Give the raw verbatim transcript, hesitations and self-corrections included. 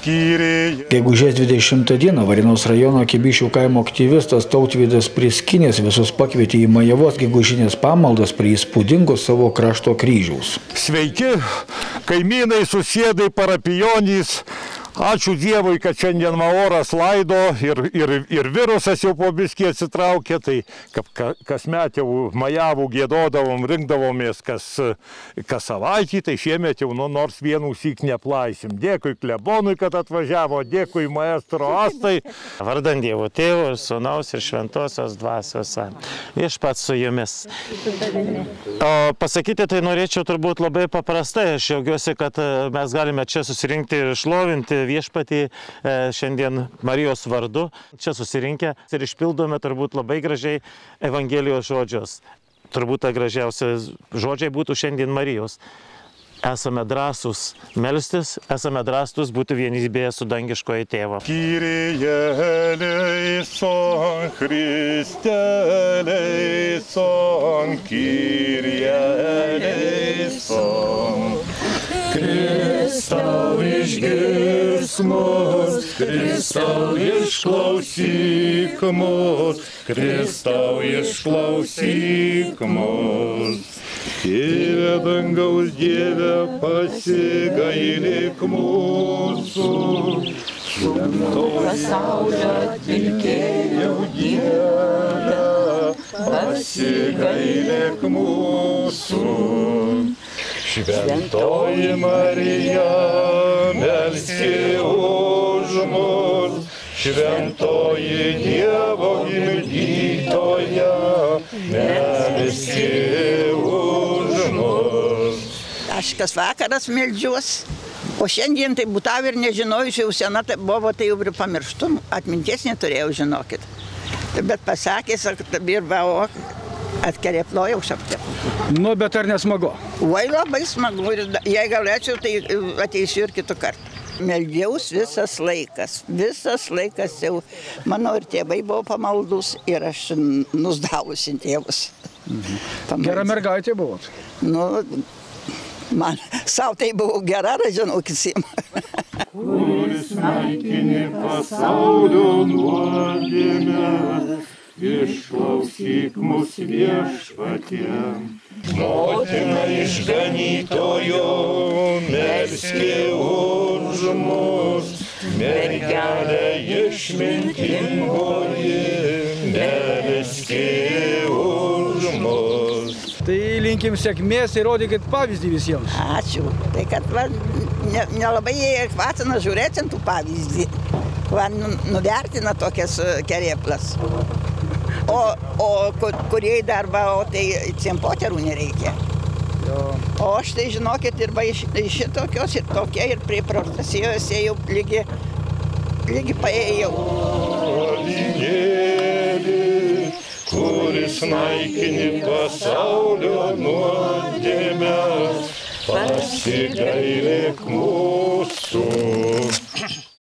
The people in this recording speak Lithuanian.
Gegužės dvidešimtą dieną Varėnos rajono Kibišių kaimo aktyvistas Tautvydas Priskinis visus pakvietė į Majavos gegužinės pamaldas prie įspūdingo savo krašto kryžiaus. Sveiki, kaimynai, susėdai, parapijonys. Ačiū Dievui, kad šiandien oras laido ir, ir, ir virusas jau po biskį atsitraukė, tai kasmet jau Majavų giedodavom, rinkdavomės kas, kas savaitį, tai šiemet jau nu, nors vienų syk neplaisim. Dėkui klebonui, kad atvažiavo, dėkui maestro Astai. Vardan Dievo Tėvo, Sūnaus ir Šventosios Dvasios. Viešpats su jumis. O pasakyti tai norėčiau turbūt labai paprastai. Aš džiaugiuosi, kad mes galime čia susirinkti ir šlovinti viešpatį šiandien Marijos vardu. Čia susirinkę ir išpildome turbūt labai gražiai Evangelijos žodžius. Turbūt ta gražiausia žodžiai būtų šiandien Marijos. Esame drąsūs melstis, esame drąsūs būti vienybėje su dangiškojo tėvo. Kyrie eleison, Christe eleison, Kyrie eleison. Kristau išgirs mus, Kristau išklausyk mus, Kristau išklausyk mus. Dieve dangaus Dieve, pasigailėk mūsų, švento pasaulio atpirkėjau Dieve, pasigailėk mūsų. Šventoji Marija, melski už mus, šventoji Dievo gimdytoja, melski už mus. Aš kas vakaras meldžiuos, o šiandien tai būtau ir nežinojusi, jau sena tai buvo, tai jau ir pamirštum, atminties neturėjau, žinokit. Bet pasakė, ir va, atkerėplojau šaptė. Nu, bet ar nesmagu? Vai labai smagu, ir jei galėčiau, tai ateisiu ir kitų kartų. Meldžiaus visas laikas, visas laikas jau, mano ir tėvai buvo pamaldus ir aš nusdavusi tėvus. Mhm. Gera mergaitė buvot? Nu, man, savo tai buvo gera, žinau, kisim. Kuris naikini pasaulio nuodėmę, išklausyk mus viešpatie. Motina išganytojo, melski už mus, mergelė išmintingoji, melski už mus. Tai linkim sėkmės ir rodykit pavyzdį visiems. Ačiū. Tai kad va, ne, nelabai jie kvacina žiūrėti tų pavyzdį. Va, nuvertina tokias kerėplas. O, o kurie darbą, o tai cempoterų nereikia. Jo. O aš tai žinokit, ir iš, iš šitokios ir tokia, ir prie procesijos ėjau lygi, lygi paėjau. Avinėli, kuris naikini pasaulio nuodėmes, pasigailėk mūsų.